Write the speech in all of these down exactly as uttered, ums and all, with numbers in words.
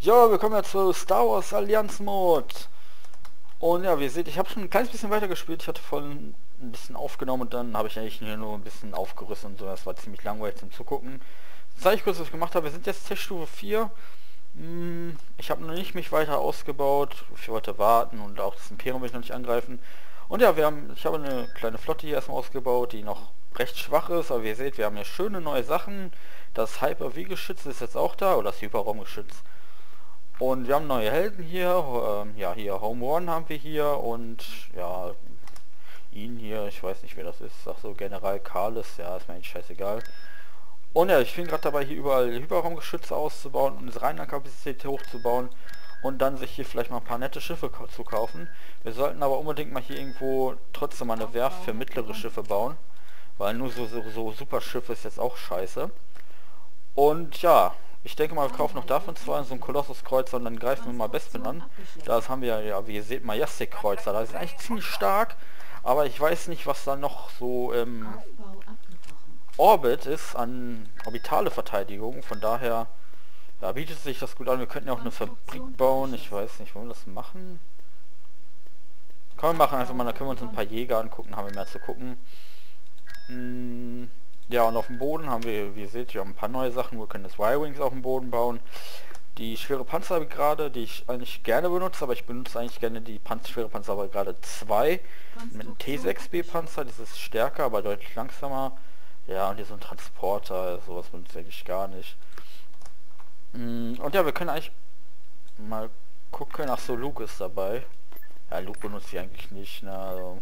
Ja, wir kommen ja zu Star Wars Allianz Mode. Und ja, wie ihr seht, ich habe schon ein kleines bisschen weiter gespielt. Ich hatte vorhin ein bisschen aufgenommen und dann habe ich eigentlich nur ein bisschen aufgerüstet und so. Das war ziemlich langweilig zum Zugucken. Jetzt zeige ich kurz, was ich gemacht habe. Wir sind jetzt Teststufe vier. Hm, Ich habe noch nicht mich weiter ausgebaut. Ich wollte warten und auch das Imperium will ich noch nicht angreifen. Und ja, wir haben, ich habe eine kleine Flotte hier erstmal ausgebaut, die noch recht schwach ist. Aber wie ihr seht, wir haben hier schöne neue Sachen. Das Hyper-V-Geschütz ist jetzt auch da, oder das Hyperraumgeschütz. Und wir haben neue Helden hier, ähm, ja hier Home One haben wir hier und ja, ihn hier, ich weiß nicht wer das ist, ach so, General Karlis, ja, ist mir eigentlich scheißegal. Und ja, ich bin gerade dabei hier überall Hyperraumgeschütze auszubauen und unsere Rheinlandkapazität hochzubauen und dann sich hier vielleicht mal ein paar nette Schiffe zu kaufen. Wir sollten aber unbedingt mal hier irgendwo trotzdem mal eine Werft für mittlere Schiffe bauen, weil nur so, so, so super Schiffe ist jetzt auch scheiße. Und ja, ich denke mal, wir kaufen noch davon zwei, so ein Kolossus-Kreuzer und dann greifen wir mal Bespin an. Das haben wir ja, wie ihr seht, Majestic-Kreuzer. Das ist eigentlich ziemlich stark, aber ich weiß nicht, was da noch so im Orbit ist an orbitale Verteidigung. Von daher ja, bietet sich das gut an. Wir könnten ja auch eine Fabrik bauen. Ich weiß nicht, wollen wir das machen? Können wir machen, einfach mal, da können wir uns ein paar Jäger angucken, haben wir mehr zu gucken. Hm. Ja, und auf dem Boden haben wir, wie ihr seht, wir haben ein paar neue Sachen. Wir können das Y-Wings auf dem Boden bauen. Die schwere Panzer gerade, die ich eigentlich gerne benutze, aber ich benutze eigentlich gerne die Panzer, schwere Panzer, aber gerade zwei. Mit einem T sechs B Panzer, das ist stärker, aber deutlich langsamer. Ja, und hier so ein Transporter, sowas benutze ich eigentlich gar nicht. Und ja, wir können eigentlich mal gucken. Ach so, Luke ist dabei. Ja, Luke benutze ich eigentlich nicht, ne, also.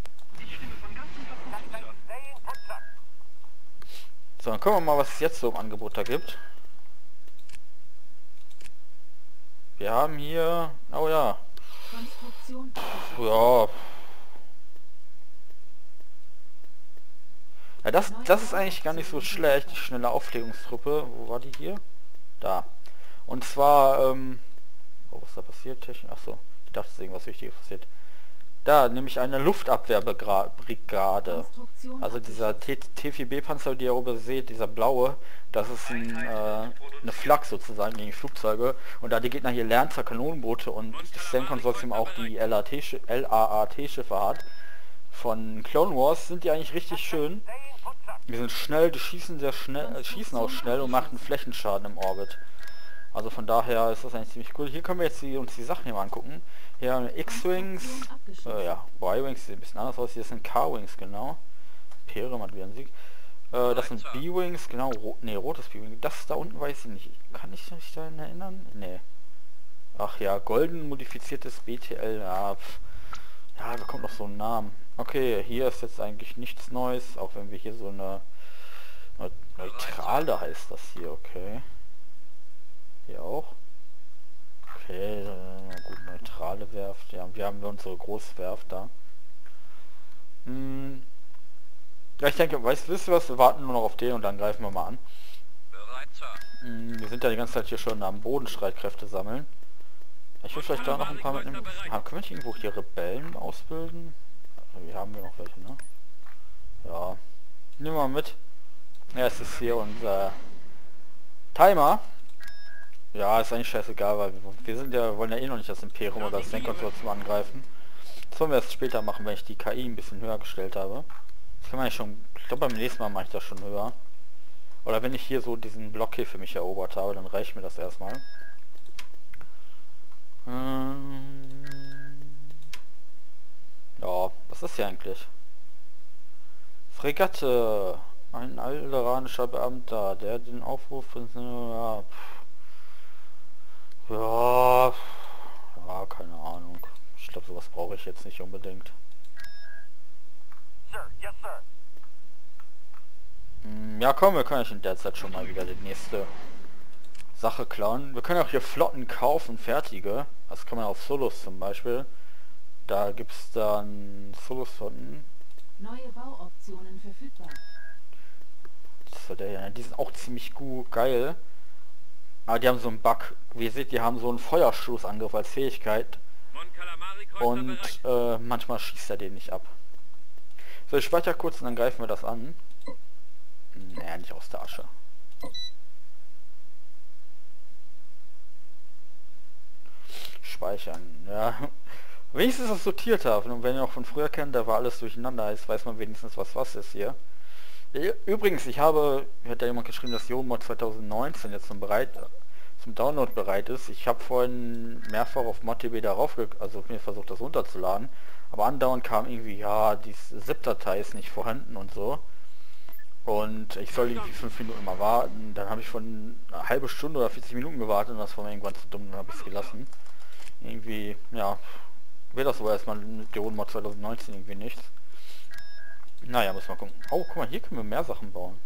So, dann gucken wir mal, was es jetzt so im Angebot da gibt. Wir haben hier... Oh ja. Ja. Ja, das, das ist eigentlich gar nicht so schlecht, die schnelle Aufklärungstruppe. Wo war die hier? Da. Und zwar, ähm... Oh, was ist da passiert? Technik? Achso, ich dachte, es ist irgendwas Wichtiges passiert. Da, nämlich eine Luftabwehrbrigade. Also dieser T vier B Panzer, die ihr oben seht, dieser blaue, das ist ein, äh, eine Flak sozusagen gegen Flugzeuge. Und da die Gegner hier Lancer Kanonenboote und das Zen-Konsortium auch die L A A T-Schiffe hat, von Clone Wars, sind die eigentlich richtig schön. Die sind schnell, die schießen sehr schnell, äh, schießen auch schnell und machen Flächenschaden im Orbit. Also von daher ist das eigentlich ziemlich cool. Hier können wir jetzt die, uns die Sachen hier mal angucken. Hier haben wir X-Wings, äh, ja, Y-Wings sieht ein bisschen anders aus. Hier sind K-Wings, genau. Imperium hat wieder einen Sieg. Äh, das sind B-Wings, genau. Ro ne, rotes B-Wing. Das da unten weiß ich nicht. Kann ich mich daran erinnern? Nee. Ach ja, golden modifiziertes B T L. Ja, pf. Ja, bekommt noch so einen Namen. Okay, hier ist jetzt eigentlich nichts Neues, auch wenn wir hier so eine neutrale heißt das hier, okay. Hier auch. Okay, äh, gut, neutrale Werft. Ja, wir haben unsere Großwerft da. Hm. Ja, ich denke, weißt, wisst ihr was? Wir warten nur noch auf den und dann greifen wir mal an. Hm, wir sind ja die ganze Zeit hier schon am Bodenstreitkräfte sammeln. Ich will vielleicht da noch ein paar mitnehmen. Ah, können wir nicht irgendwo hier Rebellen ausbilden? Hier haben wir noch welche, ne? Ja. Nehmen wir mal mit. Ja, es ist hier unser Timer. Ja, ist eigentlich scheißegal, weil wir sind ja, wollen ja eh noch nicht das Imperium oder das Zen-Konsortium angreifen. Das wollen wir erst später machen, wenn ich die K I ein bisschen höher gestellt habe. Das kann man ja schon, ich glaube beim nächsten Mal mache ich das schon höher. Oder wenn ich hier so diesen Block hier für mich erobert habe, dann reicht mir das erstmal. Ähm ja, was ist hier eigentlich? Fregatte. Ein alderanischer Beamter, der den Aufruf von... Ja, Ja, ja, keine Ahnung. Ich glaube, sowas brauche ich jetzt nicht unbedingt. Hm, ja, komm, wir können euch in der Zeit schon mal wieder die nächste Sache klauen. Wir können auch hier Flotten kaufen, fertige. Das kann man auf Solos zum Beispiel. Da gibt es dann Solos-Flotten. Neue Bauoptionen verfügbar. Das war der hier. Die sind auch ziemlich gut, geil. Aber die haben so einen Bug. Wie ihr seht, die haben so einen Feuerstoßangriff als Fähigkeit. Und äh, manchmal schießt er den nicht ab. So, ich speichere kurz und dann greifen wir das an. Naja, nicht aus der Asche. Speichern, ja. Wenigstens das sortiert haben. Und wenn ihr auch von früher kennt, da war alles durcheinander, jetzt weiß man wenigstens, was was ist hier. Übrigens, ich habe, hat ja jemand geschrieben, dass YoMod zwanzig neunzehn jetzt zum, bereit, zum Download bereit ist. Ich habe vorhin mehrfach auf ModDB darauf, also mir versucht das runterzuladen, aber andauernd kam irgendwie, ja, die ZIP-Datei ist nicht vorhanden und so. Und ich soll irgendwie fünf Minuten mal warten. Dann habe ich von eine halbe Stunde oder vierzig Minuten gewartet und das war mir irgendwann zu dumm, dann habe ich es gelassen. Irgendwie, ja, wird das so erstmal mit YoMod zwanzig neunzehn irgendwie nichts. Naja, muss mal gucken. Oh, guck mal, hier können wir mehr Sachen bauen.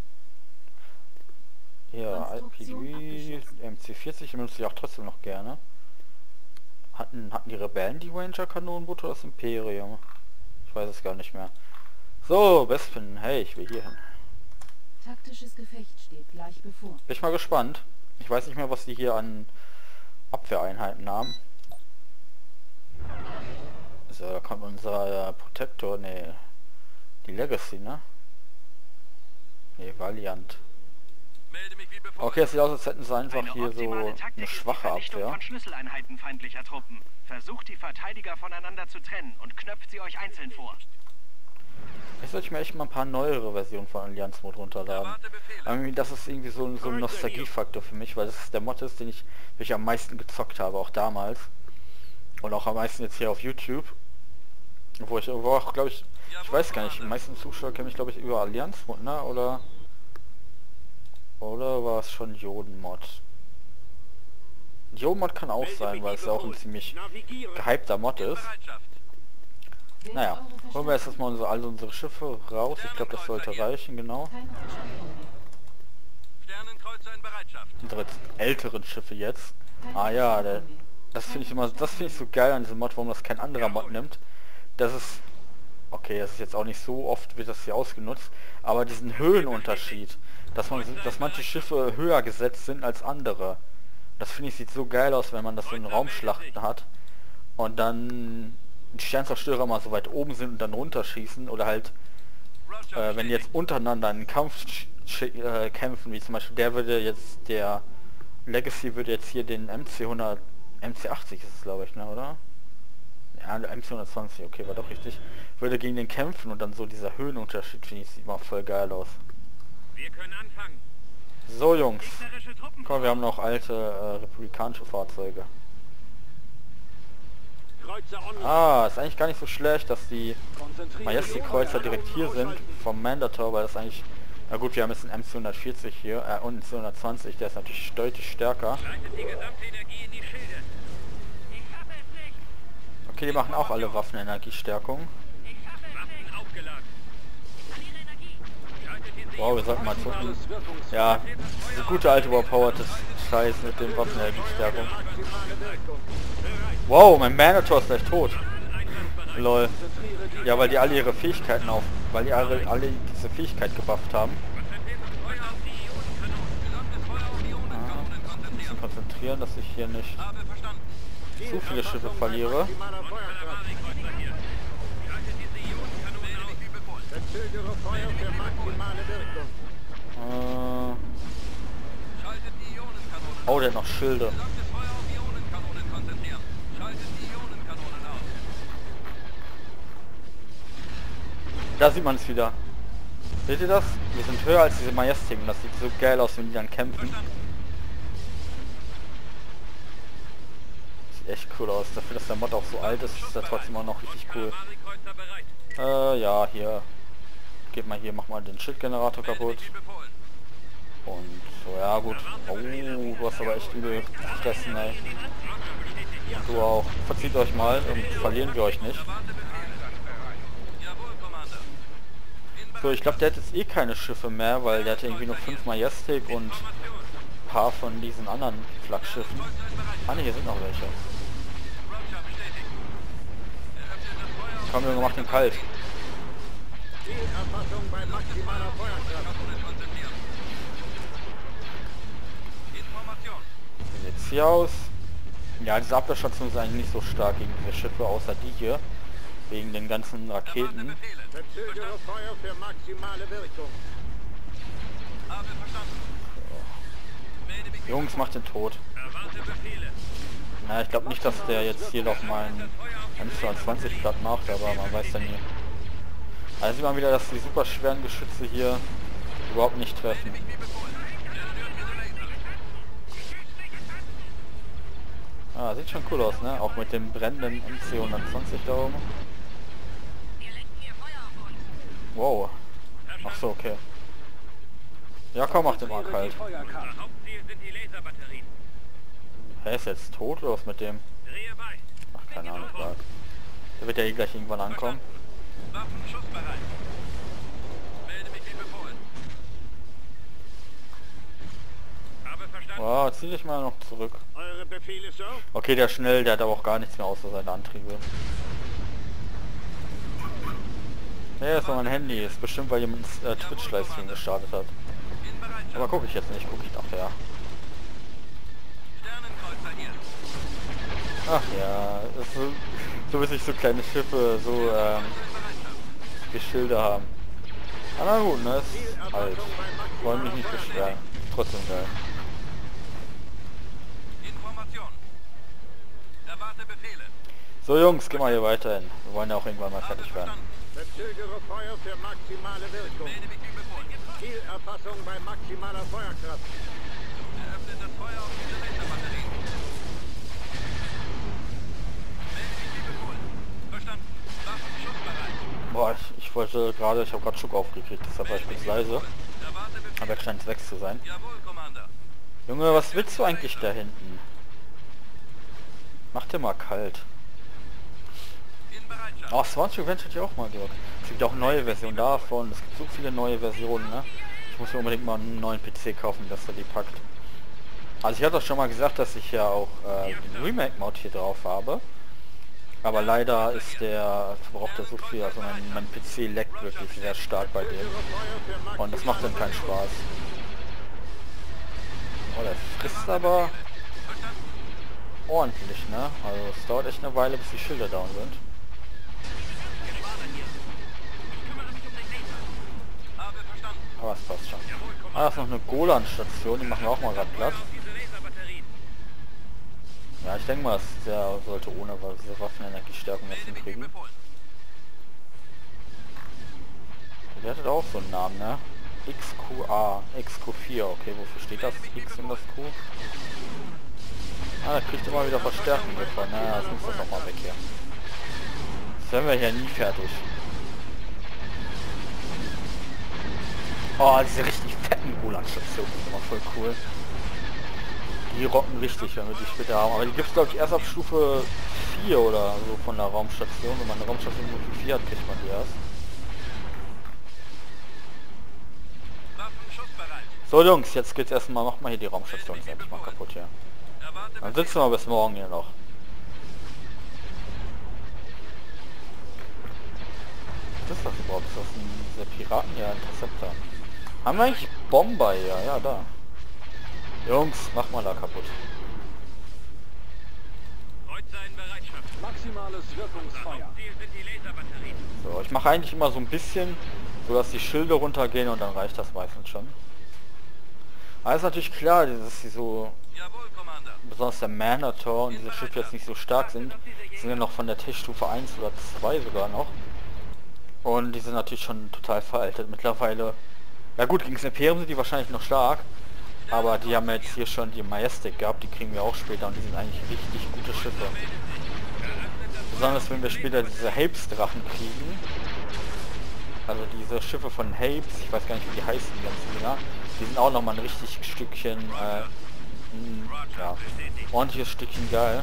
Ja, I P V, M C vierzig benutze ich auch trotzdem noch gerne. Hatten, hatten die Rebellen die Ranger-Kanonenboote oder das Imperium? Ich weiß es gar nicht mehr. So, Bespin, hey, ich will hier hin. Taktisches Gefecht steht gleich bevor. Bin ich mal gespannt. Ich weiß nicht mehr, was die hier an Abwehreinheiten haben. So, da kommt unser Protector, ne, die Legacy, ne? Ne, Valiant. Okay, es sieht aus, als hätten sie einfach eine hier so eine schwache Abwehr. Von Schlüsseleinheiten feindlicher Truppen. Versucht die Verteidiger voneinander zu trennen und knöpft sie euch einzeln vor. Ich sollte mir echt mal ein paar neuere Versionen von Allianz Mod runterladen. Irgendwie, das ist irgendwie so, so ein Nostalgiefaktor für mich, weil das ist der Mod ist, den ich, den ich am meisten gezockt habe, auch damals. Und auch am meisten jetzt hier auf YouTube. Wo ich wo auch, glaube ich, ich weiß gar nicht, die meisten Zuschauer kennen mich, glaube ich, über Allianz Mod, ne? Oder oder war es schon Joden-Mod? Joden-Mod kann auch sein, weil es ja auch ein ziemlich gehypter Mod ist. Naja, holen wir jetzt erstmal unsere, all unsere Schiffe raus. Ich glaube, das sollte reichen, genau. Unsere älteren Schiffe jetzt. Ah ja, der, das finde ich immer, das finde ich so geil an diesem Mod, warum das kein anderer Mod nimmt. Das ist, okay, das ist jetzt auch nicht so oft, wird das hier ausgenutzt, aber diesen Höhenunterschied, dass man, dass manche Schiffe höher gesetzt sind als andere. Das finde ich sieht so geil aus, wenn man das so in Raumschlachten hat und dann die Sternzerstörer mal so weit oben sind und dann runterschießen oder halt, äh, wenn die jetzt untereinander einen Kampf äh, kämpfen, wie zum Beispiel der würde jetzt, der Legacy würde jetzt hier den M C hundert, M C achtzig ist es glaube ich, ne, oder? Ja, der M C hundertzwanzig, okay, war doch richtig. Würde gegen den kämpfen und dann so dieser Höhenunterschied, finde ich, sieht mal voll geil aus. Wir können anfangen. So Jungs, komm, wir haben noch alte äh, republikanische Fahrzeuge. Ah, ist eigentlich gar nicht so schlecht, dass die Majestic-Kreuzer direkt hier sind vom Mandator, weil das eigentlich... Na gut, wir haben jetzt einen M C hundertvierzig hier, äh, und einen M C hundertzwanzig, der ist natürlich deutlich stärker. Okay, die machen auch alle Waffenenergiestärkung. Wow, wir sollten mal gucken. Ja, diese gute alte überpowered Scheiß mit dem Waffenenergiestärkung. Wow, mein Manator ist gleich tot. Lol. Ja, weil die alle ihre Fähigkeiten auf, weil die alle, alle diese Fähigkeit gebufft haben. Ah, ein bisschen konzentrieren, dass ich hier nicht zu viele Schiffe verliere. Äh, oh, der hat noch Schilde. Da sieht man es wieder. Seht ihr das? Wir sind höher als diese Majestic und das sieht so geil aus, wenn die dann kämpfen. Sieht echt cool aus. Dafür, dass der Mod auch so alt ist, ist er trotzdem auch noch richtig cool. Äh, ja, hier. Geht mal hier, mach mal den Schildgenerator kaputt. Und so, ja gut. Oh, du hast aber echt übel gefressen, ey. Und du auch. Verzieht euch mal und verlieren wir euch nicht. So, ich glaube, der hat jetzt eh keine Schiffe mehr, weil der hat irgendwie nur fünf Majestic und ein paar von diesen anderen Flaggschiffen. Ah ne, hier sind noch welche. Komm, Junge, mach den kalt. Wie sieht's hier aus? Ja, diese Abwehrstation ist eigentlich nicht so stark gegen diese Schiffe, außer die hier. Wegen den ganzen Raketen. So. Jungs, macht den tot. Na, ich glaube nicht, dass der jetzt hier noch meinen M zweiundzwanzig platt macht, aber man weiß ja nie. Also sieht man wieder, dass die super schweren Geschütze hier überhaupt nicht treffen. Ah, sieht schon cool aus, ne? Auch mit dem brennenden M C hundertzwanzig da oben. Wow. Ach so, okay. Ja, komm, mach den mal kalt. Er ist jetzt tot oder was mit dem? Ach, keine Ahnung, klar. Der wird ja eh gleich irgendwann ankommen. Wow, zieh dich mal noch zurück. Okay, der ist schnell, der hat aber auch gar nichts mehr außer seine Antriebe. Ja, das war mein Handy. Ist bestimmt, weil jemand äh, Twitch-Livestream gestartet hat. Aber gucke ich jetzt nicht, gucke ich nachher. Ach ja, das ist so, so witzig, so kleine Schiffe, so ähm, die Schilder haben. Aber na gut, ne, ist alt. Wollen mich nicht beschweren. Trotzdem geil. So Jungs, geh mal hier weiter hin. Wir wollen ja auch irgendwann mal fertig werden. Verzögere Feuer für maximale Wirkung. Zielerfassung bei maximaler Feuerkraft. Eröffnet das Feuer auf diese Laserbatterie. Verstanden. Waffen schussbereit. Boah, ich, ich wollte gerade, ich habe gerade Schuck aufgekriegt, deshalb war ich kurz leise. Aber jetzt scheint es weg zu sein. Jawohl, Commander. Junge, was willst du eigentlich da hinten? Mach dir mal kalt. Ach, Swansea Revenge hätte ich auch mal gehört. Es gibt auch neue Versionen davon. Es gibt so viele neue Versionen, ne? Ich muss mir unbedingt mal einen neuen P C kaufen, dass er die packt. Also ich hatte doch schon mal gesagt, dass ich ja auch äh, den Remake-Mod hier drauf habe. Aber leider ist der, verbraucht er so viel, also mein, mein P C leckt wirklich sehr stark bei dem. Und das macht dann keinen Spaß. Oh, der frisst aber ordentlich, ne? Also es dauert echt eine Weile, bis die Schilder down sind. Aber es passt schon. Ah, das ist noch eine Golan-Station, die machen wir auch mal gerade platt. Ja, ich denke mal, der sollte ohne diese Waffenenergiestärkung jetzt hinkriegen. Der hat auch so einen Namen, ne? X Q A, X Q vier, okay, wofür steht das? X und das Q? Ah, da kriegt immer wieder Verstärkung davon, ne? Das muss das nochmal weg hier. Das werden wir hier nie fertig. Oh, diese richtig fetten Golan-Stationen sind immer voll cool. Die rocken richtig, wenn wir die später haben. Aber die gibt es, glaube ich, erst ab Stufe vier oder so von der Raumstation. Wenn man eine Raumstation Stufe vier hat, kriegt man die erst. So Jungs, jetzt geht's erstmal, mach mal hier die Raumstation ist endlich mal kaputt hier. Dann sitzen wir bis morgen hier noch. Was ist das überhaupt? Ist das ein dieser Piraten? Ja, Interceptor. Haben wir eigentlich Bomber hier? Ja, da. Jungs, mach mal da kaputt. Maximales Wirkungsfeuer. So, ich mache eigentlich immer so ein bisschen, so dass die Schilde runtergehen und dann reicht das meistens schon. Aber ist natürlich klar, dass sie so, besonders der Manator und diese Schiffe jetzt nicht so stark sind, die sind ja noch von der Tech-Stufe eins oder zwei sogar noch. Und die sind natürlich schon total veraltet mittlerweile. Ja gut, gegen das Imperium sind die wahrscheinlich noch stark, aber die haben jetzt hier schon die Majestic gehabt, die kriegen wir auch später und die sind eigentlich richtig gute Schiffe. Besonders wenn wir später diese Hapes-Drachen kriegen. Also diese Schiffe von Hapes, ich weiß gar nicht wie die heißen, die ganzen Dinger. Die sind auch nochmal ein richtig Stückchen, äh, ein, ja, ordentliches Stückchen geil.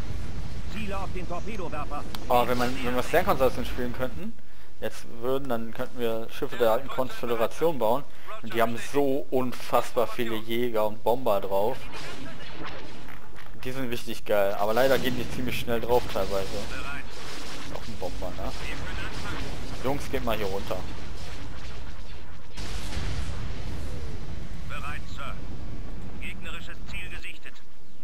Aber wenn man, wenn wir Sternkonstellation spielen könnten, jetzt würden, dann könnten wir Schiffe der alten Konföderation bauen. Und die haben so unfassbar viele Jäger und Bomber drauf. Die sind richtig geil, aber leider gehen die ziemlich schnell drauf teilweise. Ist auch ein Bomber, ne? Jungs, geht mal hier runter. Bereit, Sir. Gegnerisches Ziel gesichtet.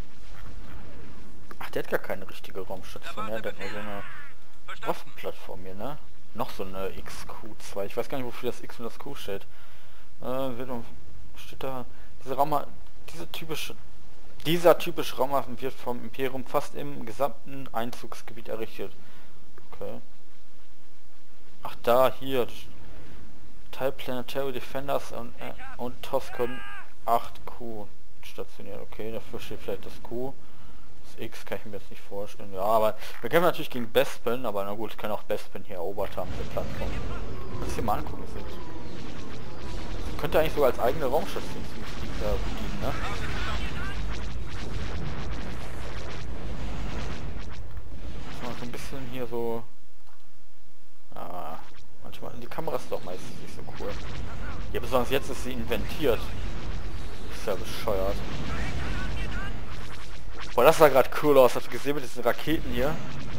Ach, der hat gar keine richtige Raumstation, ne? Der hat nur so eine Waffenplattform hier, ne? Noch so eine X Q zwei. Ich weiß gar nicht, wofür das X und das Q steht. Äh, steht da diese Raum, diese typische, Dieser typische Raumwaffen wird vom Imperium fast im gesamten Einzugsgebiet errichtet. Okay. Ach da, hier. Teil Planetary Defenders und, äh, und Toscon acht Q stationiert. Okay, dafür steht vielleicht das Q. Das X kann ich mir jetzt nicht vorstellen. Ja, aber wir kämpfen natürlich gegen Bespin, aber na gut, ich kann auch Bespin hier erobert haben, die Plattform. Lass hier mal angucken, sind. Könnte eigentlich sogar als eigene Raumstation äh, bedienen, ne? So ein bisschen hier so... Ah, manchmal... Die Kamera ist doch meistens nicht so cool. Ja, besonders jetzt ist sie inventiert. Ist ja bescheuert. Boah, das sah gerade cool aus. Habt ihr gesehen mit diesen Raketen hier?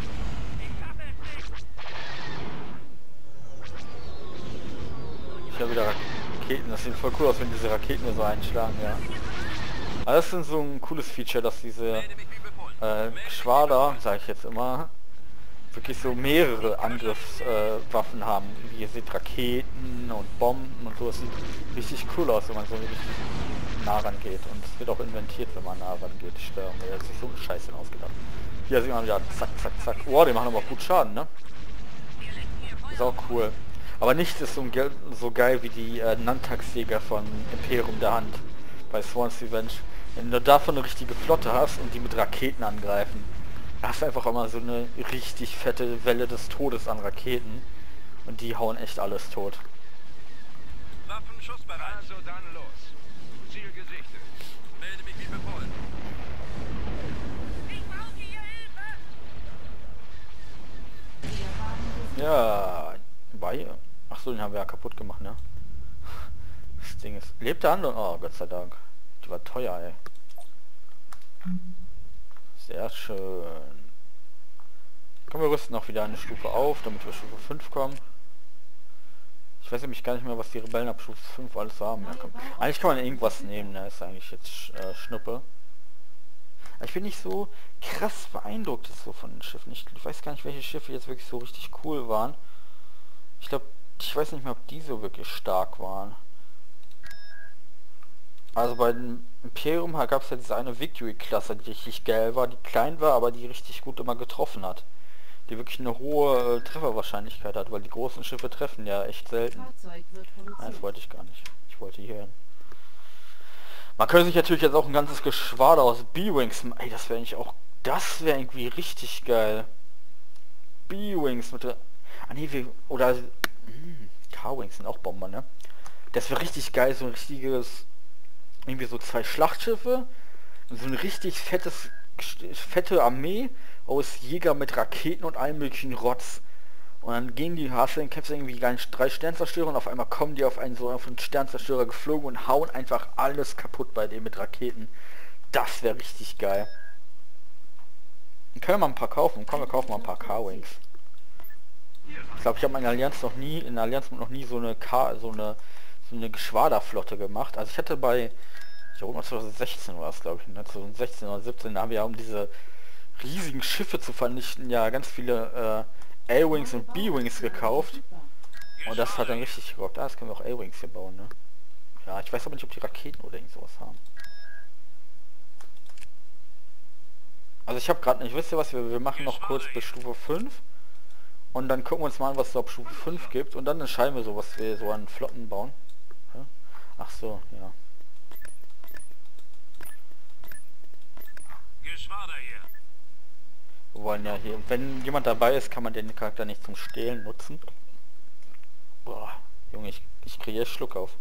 Ich habe wieder Raketen. Das sieht voll cool aus, wenn diese Raketen hier so einschlagen, ja. Aber das ist so ein cooles Feature, dass diese äh, Geschwader, sage ich jetzt immer, wirklich so mehrere Angriffswaffen äh, haben. Wie ihr seht, Raketen und Bomben und so. Das sieht richtig cool aus, wenn man so richtig nah rangeht. Und es wird auch inventiert, wenn man nah rangeht. Die Steuerung, der hat sich so eine Scheiße ausgedacht. Hier sieht man wieder zack, zack, zack. Oh, die machen aber auch gut Schaden, ne? Ist auch cool. Aber nichts ist so, ge so geil wie die äh, Nantax-Jäger von Imperium der Hand bei Swan's Revenge. Wenn du davon eine richtige Flotte hast und die mit Raketen angreifen, da hast du einfach immer so eine richtig fette Welle des Todes an Raketen und die hauen echt alles tot. Waffen schussbereit. Also dann los. Ziel gesichtet. Melde mich wie befohlen. Ich brauche hier Hilfe. Ja, war hier. Achso, den haben wir ja kaputt gemacht, ne? Das Ding ist... Lebt der andere? Oh, Gott sei Dank. Die war teuer, ey. Sehr schön. Komm, wir rüsten noch wieder eine Stufe auf, damit wir Stufe fünf kommen. Ich weiß nämlich gar nicht mehr, was die Rebellen ab Stufe fünf alles haben. Ja, komm. Eigentlich kann man irgendwas nehmen, ne? Ist eigentlich jetzt äh, Schnuppe. Aber ich bin nicht so krass beeindruckt jetzt so von den Schiffen. Ich, ich weiß gar nicht, welche Schiffe jetzt wirklich so richtig cool waren. Ich glaube, ich weiß nicht mehr, ob die so wirklich stark waren. Also bei dem Imperium gab es ja diese eine Victory-Klasse, die richtig geil war, die klein war, aber die richtig gut immer getroffen hat. Die wirklich eine hohe äh, Trefferwahrscheinlichkeit hat, weil die großen Schiffe treffen ja echt selten. Nein, das wollte ich gar nicht. Ich wollte hier hin. Man könnte sich natürlich jetzt auch ein ganzes Geschwader aus B-Wings... Ey, das wäre eigentlich auch... Das wäre irgendwie richtig geil. B-Wings mit der... Ah nee, wir... Oder... Hm, K-Wings sind auch Bomber, ne? Das wäre richtig geil, so ein richtiges... Irgendwie so zwei Schlachtschiffe, so ein richtig fettes, fette Armee aus Jäger mit Raketen und allem möglichen Rotz. Und dann gehen die, hast du den Kämpfer irgendwie drei Sternzerstörer und auf einmal kommen die auf einen so auf einen Sternzerstörer geflogen und hauen einfach alles kaputt bei denen mit Raketen. Das wäre richtig geil. Dann können wir mal ein paar kaufen. Komm, wir kaufen mal ein paar K-Wings. Ich glaube, ich habe in der Allianz noch nie, in der Allianz noch nie so eine K, so eine so eine Geschwaderflotte gemacht. Also ich hatte bei, ich glaube zwanzig sechzehn war es, glaube ich, ne? zwanzig sechzehn oder siebzehn, da haben wir ja, um diese riesigen Schiffe zu vernichten, ja ganz viele äh, A-Wings und B-Wings gekauft. Und das hat dann richtig gerockt. Ah, das können wir auch A-Wings hier bauen, ne? Ja, ich weiß aber nicht, ob die Raketen oder irgend sowas haben. Also ich habe gerade nicht, wisst ihr was, wir, wir machen noch kurz bis Stufe fünf. Und dann gucken wir uns mal an, was es auf Stufe fünf gibt. Und dann entscheiden wir so, was wir so an Flotten bauen. Ja? Ach so, ja. Geschwader hier. Wir wollen ja hier... Wenn jemand dabei ist, kann man den Charakter nicht zum Stehlen nutzen. Boah, Junge, ich, ich kriege Schluck auf.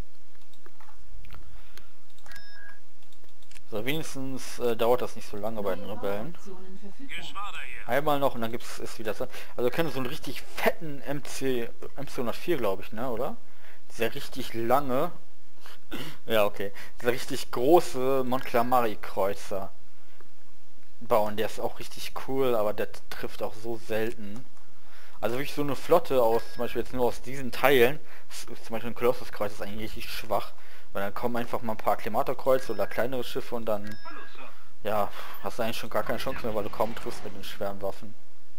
So, wenigstens äh, dauert das nicht so lange bei den Rebellen. Einmal noch und dann gibt es wieder so. Also können so einen richtig fetten M C M C hundertvier, glaube ich, ne, oder? Dieser richtig lange, ja okay, dieser richtig große Montclamari Kreuzer bauen. Der ist auch richtig cool, aber der trifft auch so selten. Also wirklich so eine Flotte aus, zum Beispiel jetzt nur aus diesen Teilen, zum Beispiel ein Colossus Kreuz ist eigentlich richtig schwach, weil dann kommen einfach mal ein paar Akklimatorkreuze oder kleinere Schiffe und dann ja, hast du eigentlich schon gar keine Chance mehr, weil du kaum triffst mit den schweren Waffen.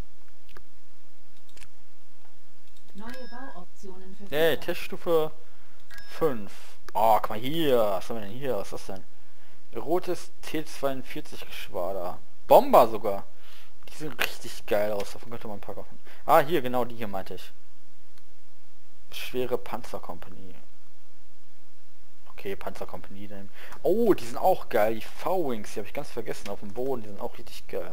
Neue Bauoptionen für Nee, Teststufe fünf. Oh, guck mal hier. Was haben wir denn hier? Was ist das denn? Rotes T zweiundvierzig Geschwader. Bomber sogar. Die sehen richtig geil aus. Davon könnte man ein paar kaufen. Ah, hier, genau die hier meinte ich. Schwere Panzerkompanie. Okay, Panzerkompanie dann. Oh, die sind auch geil. Die V-Wings, die habe ich ganz vergessen auf dem Boden. Die sind auch richtig geil.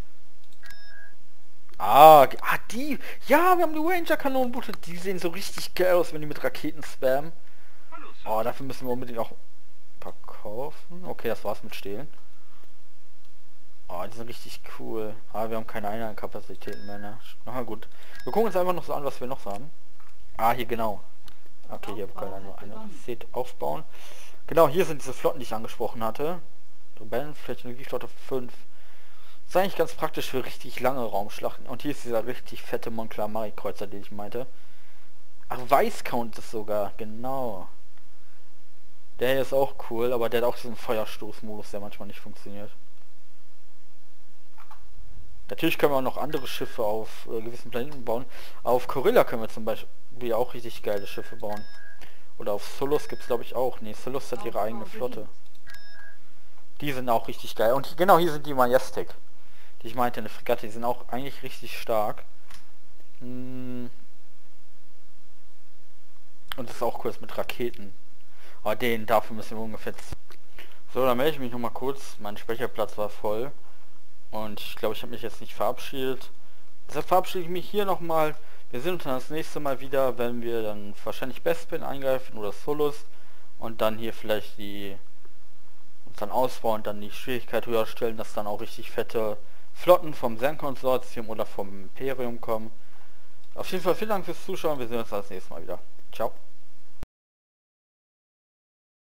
Ah, ah, die. Ja, wir haben die Ranger-Kanonenboote. Die sehen so richtig geil aus, wenn die mit Raketen spammen. Oh, dafür müssen wir unbedingt auch ein paar kaufen. Okay, das war's mit Stehlen. Oh, die sind richtig cool. Ah, wir haben keine Einheitenkapazitäten mehr, ne? Na gut. Wir gucken uns einfach noch so an, was wir noch so haben. Ah, hier genau. Okay, hier können wir nur eine Set aufbauen. Genau, hier sind diese Flotten, die ich angesprochen hatte. Rebellenflotte fünf. Das ist eigentlich ganz praktisch für richtig lange Raumschlachten. Und hier ist dieser richtig fette Mon-Calamari-Kreuzer, den ich meinte. Ach, Weißcount ist sogar, genau. Der hier ist auch cool, aber der hat auch diesen Feuerstoßmodus, der manchmal nicht funktioniert. Natürlich können wir auch noch andere Schiffe auf äh, gewissen Planeten bauen. Auf Corilla können wir zum Beispiel auch richtig geile Schiffe bauen. Oder auf Solus gibt es glaube ich auch. Ne, Solus hat ihre eigene Flotte. Die sind auch richtig geil. Und genau hier sind die Majestic. Die ich meinte, eine Fregatte. Die sind auch eigentlich richtig stark. Hm. Und das ist auch kurz mit Raketen. Aber den dafür müssen wir ungefähr... So, dann melde ich mich noch mal kurz. Mein Speicherplatz war voll. Und ich glaube, ich habe mich jetzt nicht verabschiedet. Deshalb verabschiede ich mich hier nochmal. Wir sehen uns dann das nächste Mal wieder, wenn wir dann wahrscheinlich Bespin eingreifen oder Solus. Und dann hier vielleicht die... uns dann ausbauen und dann die Schwierigkeit höher stellen, dass dann auch richtig fette Flotten vom Zen-Konsortium oder vom Imperium kommen. Auf jeden Fall vielen Dank fürs Zuschauen. Wir sehen uns dann das nächste Mal wieder. Ciao.